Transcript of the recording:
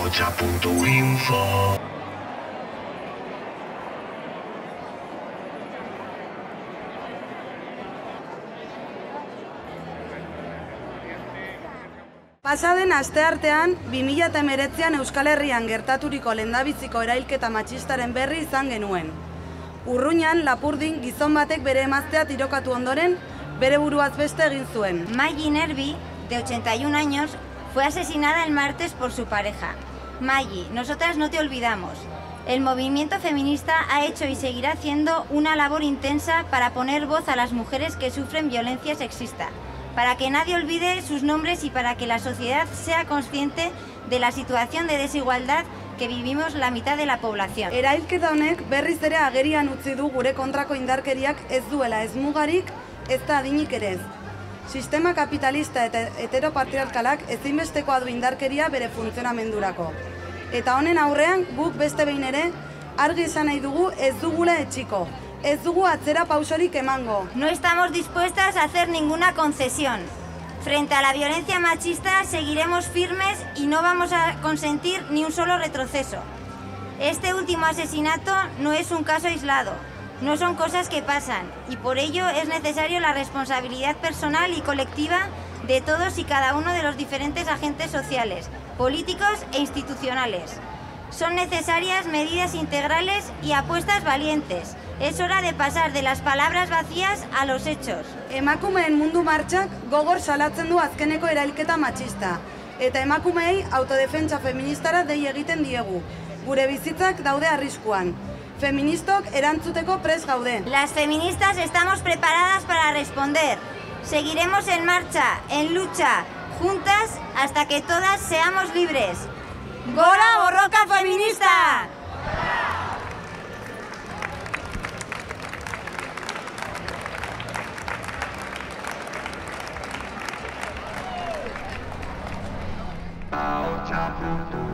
ahotsa.info. Pasaden asteartean, 2019an Euskal Herrian gertaturiko lehendabiziko erailketa matxistaren berri izan genuen. Urruñan, Lapurdin, gizon batek bere emaztea tirokatu ondoren, bere buruaz beste egin zuen. Maggie Nervi, de 81 años, fue asesinada el martes por su pareja. Maggie, nosotras no te olvidamos. El movimiento feminista ha hecho y seguirá haciendo una labor intensa para poner voz a las mujeres que sufren violencia sexista, para que nadie olvide sus nombres y para que la sociedad sea consciente de la situación de desigualdad que vivimos la mitad de la población. Erailketa honek berriz ere agerian utzi du gure kontrako indarkeriak ez duela ez mugarik, ez da adinik ere ez. Sistema kapitalista eta heteropatriarkalak ezinbestekoa du indarkeria bere funtzionamendurako. Eta honen aurrean guk beste behin ere argi esan nahi dugu ez dugula etxiko. Ez dugu atzera pausorik emango. No estamos dispuestas a hacer ninguna concesión. Frente a la violencia machista seguiremos firmes y no vamos a consentir ni un solo retroceso. Este último asesinato no es un caso aislado, no son cosas que pasan y por ello es necesario la responsabilidad personal y colectiva de todos y cada uno de los diferentes agentes sociales, políticos e institucionales. Son necesarias medidas integrales y apuestas valientes. Es hora de pasar de las palabras vacías a los hechos. Emakumeen mundu martxak gogor salatzen du azkeneko erailketa matxista. Eta emakumeei autodefentsa feministara dei egiten diegu. Gure bizitzak daude arriskuan. Feministok erantzuteko prest gaude. Las feministas estamos preparadas para responder. Seguiremos en marcha, en lucha, juntas hasta que todas seamos libres. ¡Gora borroka feminista! ahotsa.info